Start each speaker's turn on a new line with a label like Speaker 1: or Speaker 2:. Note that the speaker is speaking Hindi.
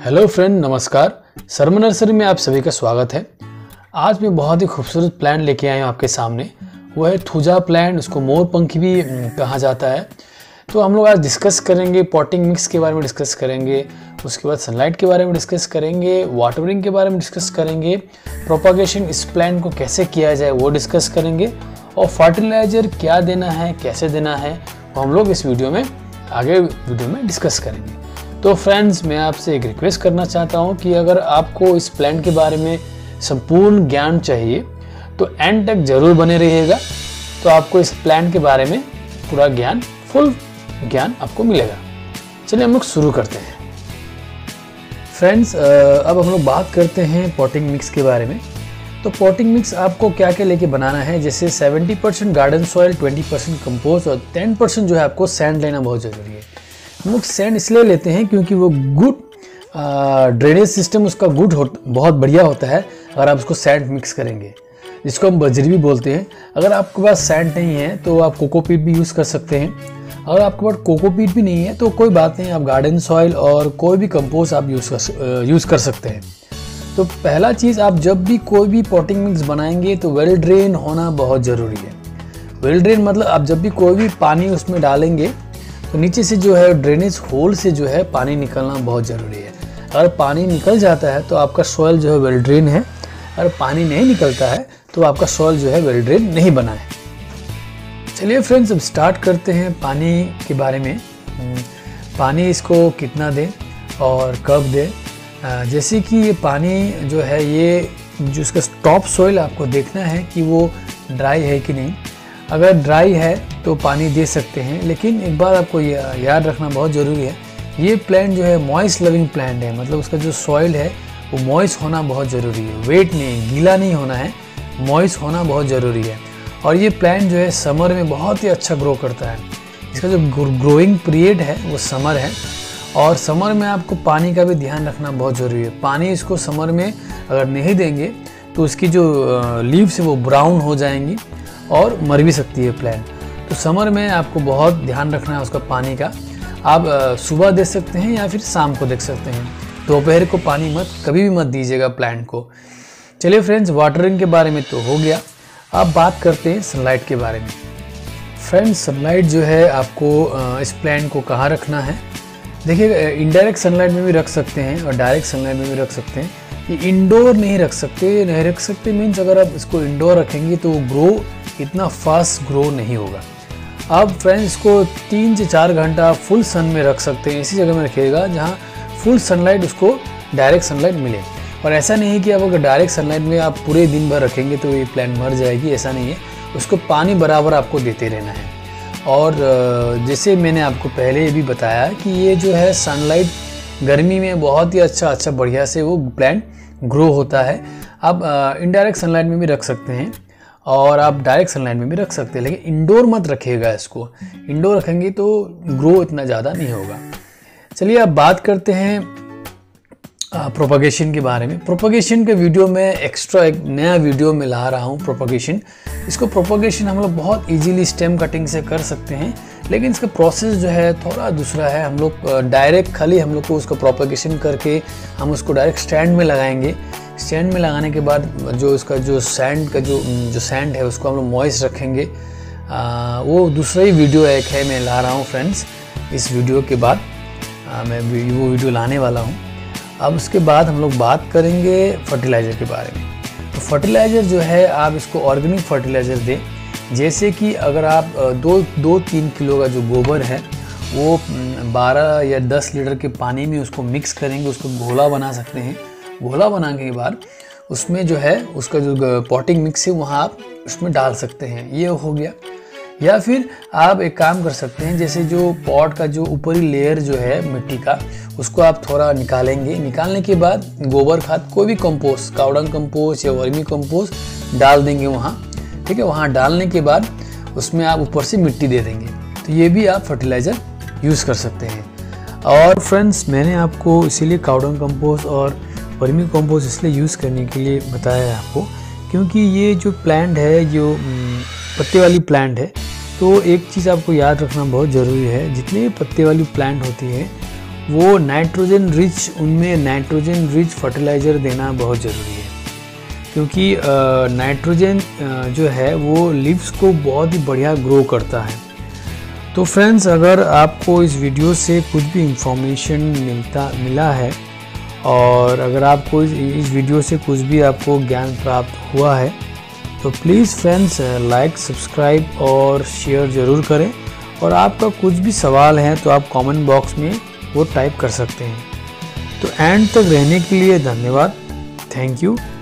Speaker 1: हेलो फ्रेंड, नमस्कार। शर्मा नर्सरी में आप सभी का स्वागत है। आज मैं बहुत ही खूबसूरत प्लांट लेके आया हूँ आपके सामने। वो है थूजा प्लांट, उसको मोर पंखी भी कहा जाता है। तो हम लोग आज डिस्कस करेंगे, पॉटिंग मिक्स के बारे में डिस्कस करेंगे, उसके बाद सनलाइट के बारे में डिस्कस करेंगे, वाटरिंग के बारे में डिस्कस करेंगे, प्रोपागेशन इस प्लांट को कैसे किया जाए वो डिस्कस करेंगे, और फर्टिलाइज़र क्या देना है, कैसे देना है, वो हम लोग इस वीडियो में आगे वीडियो में डिस्कस करेंगे। तो फ्रेंड्स, मैं आपसे एक रिक्वेस्ट करना चाहता हूं कि अगर आपको इस प्लांट के बारे में संपूर्ण ज्ञान चाहिए तो एंड तक जरूर बने रहिएगा। तो आपको इस प्लांट के बारे में पूरा ज्ञान, फुल ज्ञान आपको मिलेगा। चलिए हम लोग शुरू करते हैं। फ्रेंड्स, अब हम लोग बात करते हैं पॉटिंग मिक्स के बारे में। तो पॉटिंग मिक्स आपको क्या क्या लेके बनाना है, जैसे 70% गार्डन सॉइल, 20% कंपोस्ट और 10% जो है आपको सैंड लेना बहुत ज़रूरी है। हम लोग सैंड इसलिए लेते हैं क्योंकि वो गुड ड्रेनेज सिस्टम उसका बहुत बढ़िया होता है अगर आप उसको सैंड मिक्स करेंगे, जिसको हम बजरी भी बोलते हैं। अगर आपके पास सैंड नहीं है तो आप कोकोपीट भी यूज़ कर सकते हैं। अगर आपके पास कोकोपीट भी नहीं है तो कोई बात नहीं, आप गार्डन सॉइल और कोई भी कंपोस्ट आप यूज़ कर सकते हैं। तो पहला चीज़, आप जब भी कोई भी पॉटिंग मिक्स बनाएंगे तो वेल ड्रेन होना बहुत ज़रूरी है। वेल ड्रेन मतलब आप जब भी कोई भी पानी उसमें डालेंगे तो नीचे से जो है ड्रेनेज होल से जो है पानी निकलना बहुत ज़रूरी है। अगर पानी निकल जाता है तो आपका सॉइल जो है वेल ड्रेन है। अगर पानी नहीं निकलता है तो आपका सॉइल जो है वेल ड्रेन नहीं बना है। चलिए फ्रेंड्स, अब स्टार्ट करते हैं पानी के बारे में। पानी इसको कितना दें और कब दें। जैसे कि ये पानी जो है, ये जो इसका टॉप सॉइल आपको देखना है कि वो ड्राई है कि नहीं। अगर ड्राई है तो पानी दे सकते हैं, लेकिन एक बार आपको याद रखना बहुत ज़रूरी है, ये प्लांट जो है मॉइस्ट लविंग प्लांट है। मतलब उसका जो सॉइल है वो मॉइस्ट होना बहुत ज़रूरी है। वेट नहीं, गीला नहीं होना है, मॉइस्ट होना बहुत ज़रूरी है। और ये प्लांट जो है समर में बहुत ही अच्छा ग्रो करता है। इसका जो ग्रोइंग पीरियड है वो समर है, और समर में आपको पानी का भी ध्यान रखना बहुत ज़रूरी है। पानी इसको समर में अगर नहीं देंगे तो उसकी जो लीव्स है वो ब्राउन हो जाएंगी और मर भी सकती है प्लांट। तो समर में आपको बहुत ध्यान रखना है उसका पानी का। आप सुबह दे सकते हैं या फिर शाम को दे सकते हैं। दोपहर को पानी कभी भी मत दीजिएगा प्लांट को। चलिए फ्रेंड्स, वाटरिंग के बारे में तो हो गया। अब बात करते हैं सनलाइट के बारे में। फ्रेंड्स, सनलाइट जो है आपको इस प्लांट को कहाँ रखना है। देखिए, इनडायरेक्ट सनलाइट में भी रख सकते हैं और डायरेक्ट सनलाइट में भी रख सकते हैं। ये इंडोर नहीं रख सकते मीन्स अगर आप इसको इंडोर रखेंगे तो वो ग्रो इतना फास्ट ग्रो नहीं होगा। आप फ्रेंड्स इसको 3 से 4 घंटा फुल सन में रख सकते हैं। इसी जगह में रखिएगा जहाँ फुल सनलाइट उसको डायरेक्ट सनलाइट मिले। और ऐसा नहीं है कि आप अगर डायरेक्ट सनलाइट में आप पूरे दिन भर रखेंगे तो ये प्लांट मर जाएगी, ऐसा नहीं है। उसको पानी बराबर आपको देते रहना है। और जैसे मैंने आपको पहले भी बताया कि ये जो है सनलाइट गर्मी में बहुत ही अच्छा बढ़िया से वो प्लांट ग्रो होता है। आप इनडायरेक्ट सनलाइट में भी रख सकते हैं और आप डायरेक्ट सनलाइट में भी रख सकते हैं, लेकिन इंडोर मत रखिएगा इसको। इंडोर रखेंगे तो ग्रो इतना ज़्यादा नहीं होगा। चलिए अब बात करते हैं प्रोपगेशन के बारे में। प्रोपगेशन के वीडियो में एक्स्ट्रा एक नया वीडियो में ला रहा हूँ प्रोपगेशन। इसको प्रोपगेशन हम लोग बहुत इजीली स्टेम कटिंग से कर सकते हैं, लेकिन इसका प्रोसेस जो है थोड़ा दूसरा है। हम लोग डायरेक्ट खाली हम लोग को उसको प्रोपगेशन करके हम उसको डायरेक्ट स्टैंड में लगाएंगे। स्टैंड में लगाने के बाद जो इसका जो सैंड का जो सैंड है उसको हम लोग मॉइस्ट रखेंगे। वो दूसरा ही वीडियो एक है, मैं ला रहा हूँ फ्रेंड्स। इस वीडियो के बाद मैं वो वीडियो लाने वाला हूँ। अब उसके बाद हम लोग बात करेंगे फर्टिलाइज़र के बारे में। तो फर्टिलाइज़र जो है आप इसको ऑर्गेनिक फर्टिलाइज़र दें। जैसे कि अगर आप 2-3 किलो का जो गोबर है वो 12 या 10 लीटर के पानी में उसको मिक्स करेंगे, उसको घोला बना सकते हैं। घोला बनाने के बाद उसमें जो है उसका जो पॉटिंग मिक्स है वहाँ आप उसमें डाल सकते हैं, ये हो गया। या फिर आप एक काम कर सकते हैं, जैसे जो पॉट का जो ऊपरी लेयर जो है मिट्टी का, उसको आप थोड़ा निकालेंगे। निकालने के बाद गोबर खाद, कोई भी कंपोस्ट, कावडंग कंपोस्ट या वर्मी कंपोस्ट डाल देंगे वहाँ। ठीक है, वहाँ डालने के बाद उसमें आप ऊपर से मिट्टी दे देंगे। तो ये भी आप फर्टिलाइज़र यूज़ कर सकते हैं। और फ्रेंड्स, मैंने आपको इसीलिए कावडंग कंपोस्ट और वर्मी कंपोस्ट इसलिए यूज़ करने के लिए बताया है आपको, क्योंकि ये जो प्लांट है, जो पत्ते वाली प्लांट है, तो एक चीज़ आपको याद रखना बहुत ज़रूरी है। जितनी भी पत्ते वाली प्लांट होती है वो नाइट्रोजन रिच, उनमें नाइट्रोजन रिच फर्टिलाइज़र देना बहुत ज़रूरी है, क्योंकि नाइट्रोजन जो है वो लीव्स को बहुत ही बढ़िया ग्रो करता है। तो फ्रेंड्स, अगर आपको इस वीडियो से कुछ भी इंफॉर्मेशन मिला है और अगर आपको इस वीडियो से कुछ भी आपको ज्ञान प्राप्त हुआ है तो प्लीज़ फ्रेंड्स लाइक, सब्सक्राइब और शेयर ज़रूर करें। और आपका कुछ भी सवाल है तो आप कमेंट बॉक्स में वो टाइप कर सकते हैं। तो एंड तक रहने के लिए धन्यवाद। Thank you.